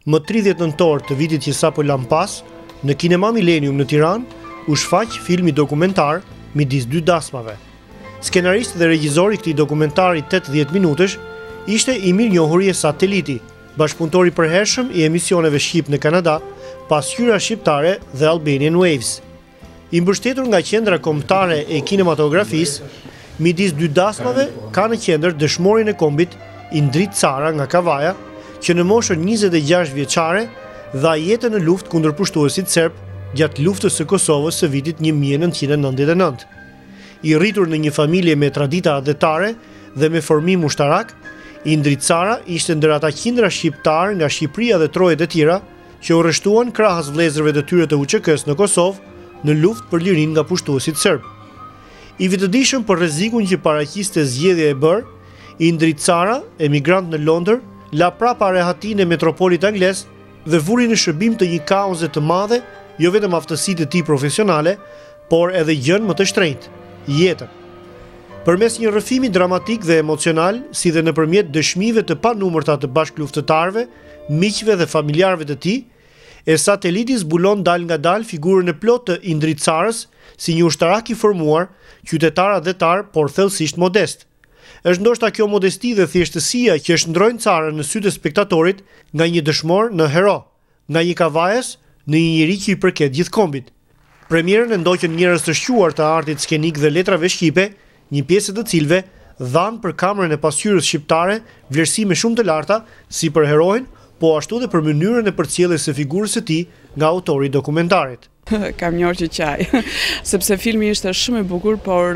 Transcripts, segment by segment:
Më 30 nëntor të vitit që sapo lan pas, në Kinema Millennium në Tiranë, u shfaq filmi dokumentar midis dy dasmave. Skenarist dhe regjizor i këtij dokumentari 80 minutësh ishte i mirënjohuri e Sateliti, bashkëpunëtor i përhershëm i emisioneve shqip në Kanada, pasqyra shqiptare dhe Albanian Waves. I mbështetur nga Qendra Kombëtare e Kinematografisë, midis dy dasmave ka në qendër dëshmorin e kombit Indrit Cara nga Kavaja, që në moshën 26 vjeçare dha jetën në luftë kundër pushtuesit serb gjatë luftës së Kosovës së vitit 1999. I rritur në një familje me tradita adhetare dhe me formim ushtarak, Indrit Cara ishte ndër ata qindra shqiptar nga Shqipëria dhe trojet e tjera që u rreshtuan krahas vëllezërve të tyre të UÇK-s në Kosovë në luftë për lirinë nga pushtuesit serb. I vetëdijshëm për rrezikun që paraqiste zgjedhja e bërë, Indrit Cara, emigrant në Londër, la prapa rehatinë e metropolit anglez dhe vuri në shërbim të një kauze të madhe, jo vetëm aftësitë e tij profesionale, por edhe gjën më të shtrenjtë, jetën. Përmes një rrëfimi dramatik dhe emocional, si dhe nëpërmjet dëshmive të panumërta të bashkëluftëtarëve, miqve dhe familjarëve të tij, e Sateliti zbulon dal nga dal figurën e plotë të Indrit Carës si një ushtarak i formuar, qytetar adhetar, por thellësisht modest. Është ndoshta kjo modesti dhe thjeshtësia që shndrojnë Carën në sytë e spektatorit nga një dëshmor në hero, nga një kavajes në një njeri që i përket gjithë kombit. Premierën e ndoqën njerëz të shquar të artit skenik dhe letrave shqipe, një pjesë të cilëve dhanë për kamrën e pasqyrës shqiptare vlerësime shumë të larta si për heroin, po ashtu dhe për mënyrën e përcjelljes së figurës së tij nga autori i dokumentarit. Kam një orë që qaj, sepse filmi ishte shumë i bukur, por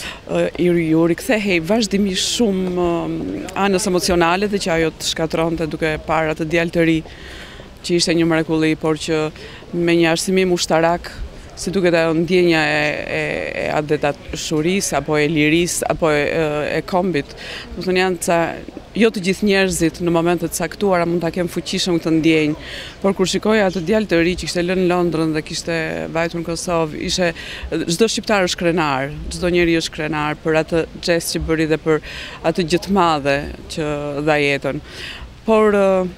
ju rikthehej vazhdimisht shumë anës emocionale dhe që ajo të shkatronte duke parë atë djalë të ri që ishte një mrekulli, por që me një arsimim ushtarak, si duket ajo ndjenja e adhetashurisë apo e lirisë apo e kombit. Do të thonë janë jo të gjithë njerëzit në momentet caktuara mund ta kenë fuqishëm këtë ndjenjë, por kur shikoja atë djalë të ri që kishte lënë Londrën dhe kishte vajtur në Kosovë, ishte çdo shqiptar është krenar, çdo njeri është krenar për atë gest që bëri dhe për atë gjë të madhe që dha jetën. Por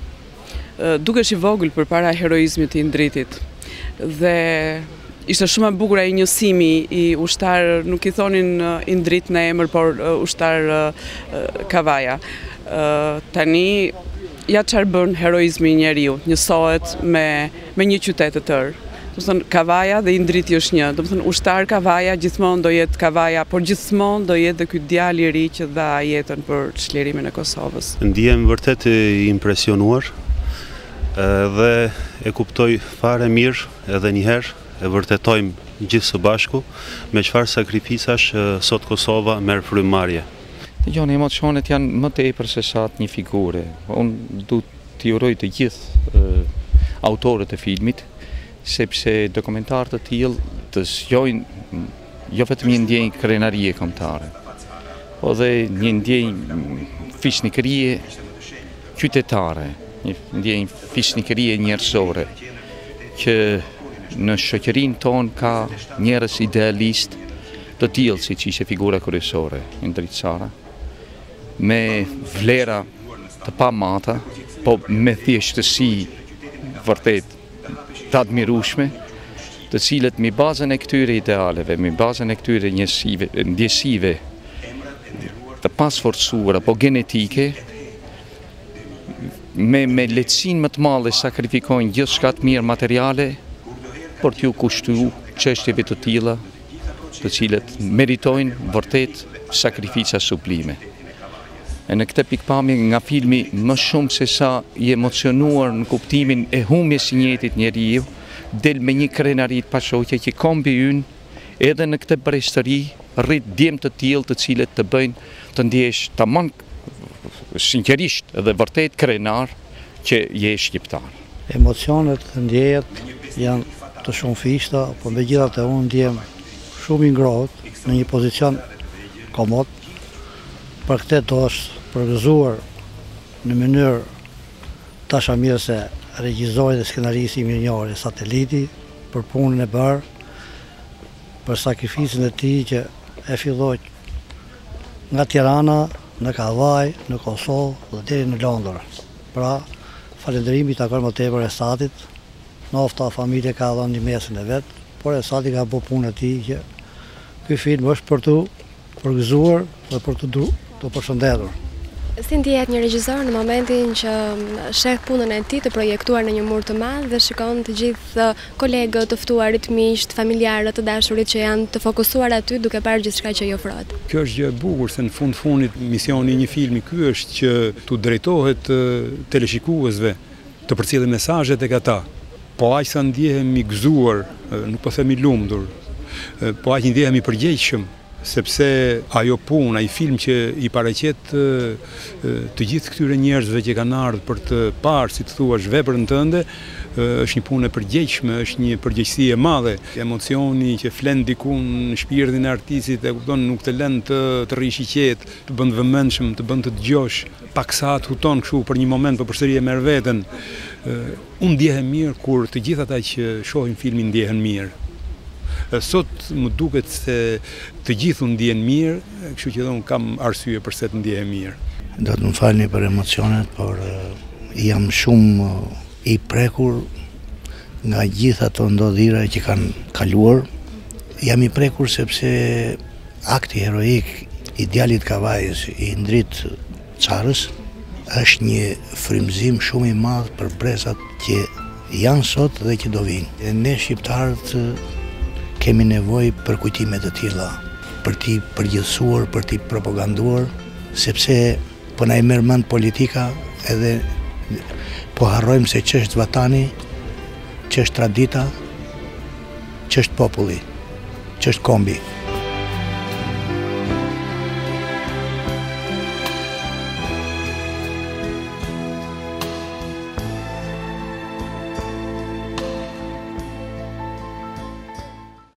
dukesh i vogël përpara heroizmit të Indritit dhe ishte shumë e bukur ai njësimi i ushtar, nuk i thonin Indrit në emër, por ushtar Kavaja. Tani, ja çfarë bën heroizmi i njeriu, njësohet me një qytet të tërë. Do të thonë Kavaja dhe Indriti është një. Do të thonë ushtar Kavaja gjithmonë do jetë Kavaja, por gjithmonë do jetë ky djalë i ri që dha jetën për çlirimin e Kosovës. Ndihem vërtet i impresionuar dhe e kuptoj fare mirë edhe një herë e vërtetojmë gjithë së bashku me çfarë sakrificash sot Kosova merr frymëmarrje. Dëgjoni, emocionet janë më tepër se sa një figure. Unë du t'i uroj të gjithë autorët e filmit, sepse dokumentarë të tillë të zgjojnë jo vetëm një ndjenjë krenarie kombëtare, po dhe një ndjenjë fisnikërie qytetare, një ndjenjë fisnikërie njerëzore, që në shoqërinë tonë ka njerëz idealist të tillë siç ishte figura kryesore Indrit Cara, me vlera të pamata, po me thjeshtësi vërtet të admirueshme, të cilët me bazën e këtyre idealeve, me bazën e këtyre ndjesive të pasforcuara apo genetike, me lehtësinë më të madhe sakrifikojnë gjithçka të mirë materiale për t'ju kushtuar çështjeve të tilla, të cilët meritojnë vërtet sakrifica sublime. E në këtë pikpamje nga filmi, më shumë se sa i emocionuar në kuptimin e humbjes së njëjtit njeriu, del me një krenari të pashoqe që kombi ynë edhe në këtë breztëri rrit djem të tillë të cilët të bëjnë të ndjesh tamam sinqerisht dhe vërtet krenar që je shqiptar. Emocionet, ndjejet janë të shumë fishta, por megjithatë unë ndjem shumë i ngrohtë në një pozicion komod. Për këtë do është përgëzuar në mënyrë tasha mirë se regjizori dhe skenaristi i mirënjohur Sateliti për punën e bërë, për sakrificën e tij që e filloi nga Tirana, në Kavaj, në Kosovë dhe deri në Londër. Pra, Falënderimi takon më tepër Esadit. Nofta familje ka dhënë një mesin e vet, por Esadi ka bërë punën e tij që ky film është për të përgëzuar dhe për të përshëndetur. Si ndihet një regjisor në momentin që sheh punën e tij të projektuar në një mur të madh dhe shikon të gjithë kolegët, të ftuarit miq, familjarët, të dashurit që janë të fokusuar aty duke parë gjithçka që i ofrohet. Kjo është gjë e bukur se në fundit misioni i një filmi ky është që tu drejtohet teleshikuesve të përcjellë mesazhe tek ata. Po aq sa ndjehemi gëzuar, nuk po themi lumtur, po aq ndjehemi përgjegjshëm, sepse ajo punë, ai film që i paraqet të gjithë këtyre njerëzve që kanë ardhur për të parë, si të thuash, veprën tënde, është një punë e përgjegjshme, është një përgjegjësi e madhe. Emocioni që flen diku në shpirtin e artistit, e kupton, nuk të lën të rrish i qetë, të bën të vëmendshëm, të bën të dëgjosh, paksa të huton kështu për një moment, por përsëri e merr veten. Unë ndjehem mirë kur të gjithë ata që shohin filmin ndjehen mirë. Sot më duket se të gjithu ndjen mirë, kështu që unë kam arsye përse të ndjehem mirë. Do të më falni për emocionet, por jam shumë i prekur nga gjitha ato ndodhira që kanë kaluar. Jam i prekur sepse akti heroik i djalit Kavajës, i Indrit Çarës, është një frymëzim shumë i madh për brezat që janë sot dhe që do vinë. Ne shqiptarët kemi nevojë për kujtime të tilla, për t'i përgjithësuar, për t'i propaganduar, sepse po na i merr mend politika edhe po harrojmë se ç'është vatani, ç'është tradita, ç'është populli, ç'është kombi.